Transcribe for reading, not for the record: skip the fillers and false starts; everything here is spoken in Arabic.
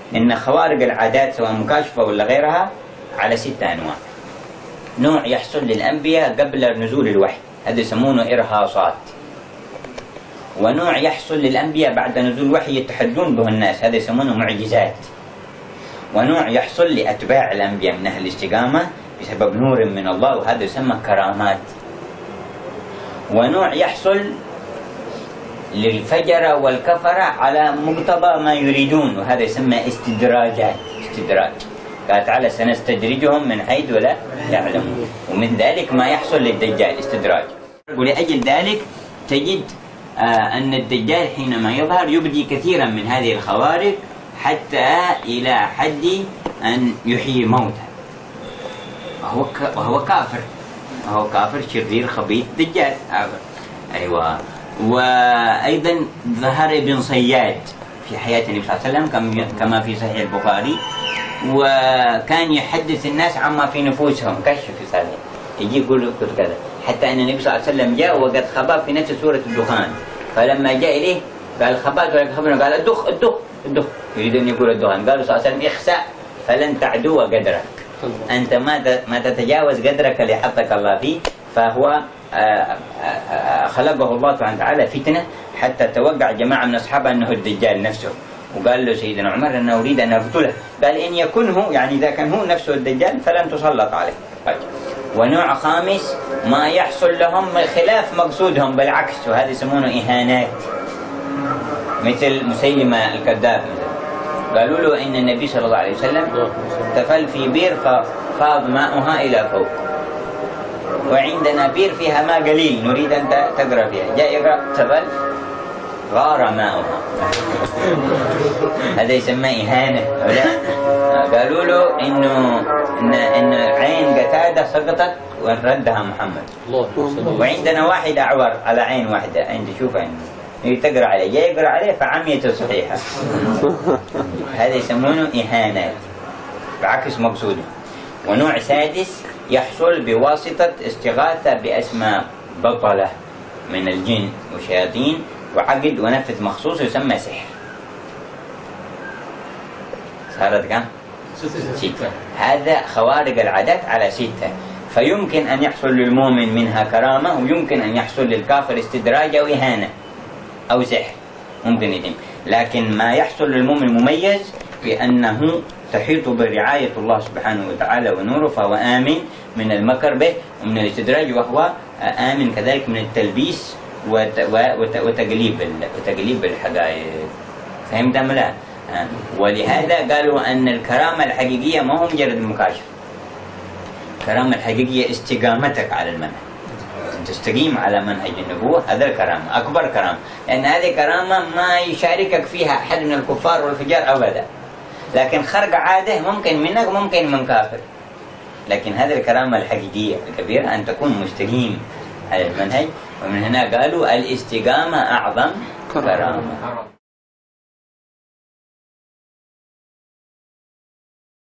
إن خوارق العادات سواء مكاشفة ولا غيرها على 6 أنواع. نوع يحصل للأنبياء قبل نزول الوحي، هذا يسمونه إرهاصات. ونوع يحصل للأنبياء بعد نزول الوحي يتحدون به الناس، هذا يسمونه معجزات. ونوع يحصل لأتباع الأنبياء من أهل الاستقامة بسبب نور من الله، وهذا يسمى كرامات. ونوع يحصل للفجرة والكفرة على مقتضى ما يريدون، وهذا يسمى استدراجات. استدراج قال تعالى سنستدرجهم من حيث لا يعلمون. ومن ذلك ما يحصل للدجال استدراج. ولأجل ذلك تجد أن الدجال حينما يظهر يبدي كثيرا من هذه الخوارق حتى إلى حد أن يحيي الموتى، وهو كافر، وهو كافر شرير خبيث دجال. أيوة. وأيضا ظهر ابن صياد في حياة النبي صلى الله عليه وسلم كما في صحيح البخاري، وكان يحدث الناس عما في نفوسهم، كشف في صحيح، يجي يقول كذا، حتى أن النبي صلى الله عليه وسلم جاء وقد خبا في نفس سورة الدخان، فلما جاء إليه قال خبات ولا خبرنا، قال الدخ الدخ الدخ، يريد أن يقول الدخان. قال صلى الله عليه وسلم اخسأ فلن تعدو قدرك، أنت ما تتجاوز قدرك اللي حطك الله فيه. فهو خلقه الله سبحانه وتعالى فتنة حتى توقع جماعة من أصحابه أنه الدجال نفسه، وقال له سيدنا عمر أنه أريد أن أقتله، قال إن يكن هو، يعني إذا كان هو نفسه الدجال فلن تسلط عليه. ونوع خامس ما يحصل لهم خلاف مقصودهم بالعكس، وهذا يسمونه إهانات، مثل مسيلمة الكذاب. قالوا له إن النبي صلى الله عليه وسلم تفل في بير ففاض ماؤها إلى فوق، وعندنا بير فيها ماء قليل نريد أن تقرأ فيها، جاء يقرأ تفل غار ماؤها. هذا يسمى إهانة. قالوا له إن عين قتادة سقطت وردها محمد، وعندنا واحد أعور على عين واحدة، عند شوف عين تقرأ عليه، جاء يقرأ عليه فعميت الصحيحة. هذا يسمونه إهانات بعكس مقصوده. ونوع سادس يحصل بواسطة استغاثة بأسماء بطلة من الجن والشياطين وعقد ونفذ مخصوص يسمى سحر. صارت كم؟ 6. هذا خوارق العادات على 6. فيمكن أن يحصل للمؤمن منها كرامة، ويمكن أن يحصل للكافر استدراج أو إهانة أو سحر، ممكن يتم. لكن ما يحصل للمؤمن مميز بأنه تحيط برعاية الله سبحانه وتعالى ونوره، فهو آمن من المكر به ومن الاستدراج، وهو آمن كذلك من التلبيس وتقليب الحقائق. فهمت أم لا؟ ولهذا قالوا أن الكرامة الحقيقية ما هو مجرد مكاشفة. الكرامة الحقيقية استقامتك على المنهج، تستقيم على منهج النبوة، هذا الكرامة، أكبر كرامة، لأن هذه كرامة ما يشاركك فيها أحد من الكفار والفجار أبدا. لكن خرق عادة ممكن منك وممكن من كافر، لكن هذه الكرامة الحقيقية الكبيرة أن تكون مستقيم على المنهج. ومن هنا قالوا الاستقامة أعظم كرامة.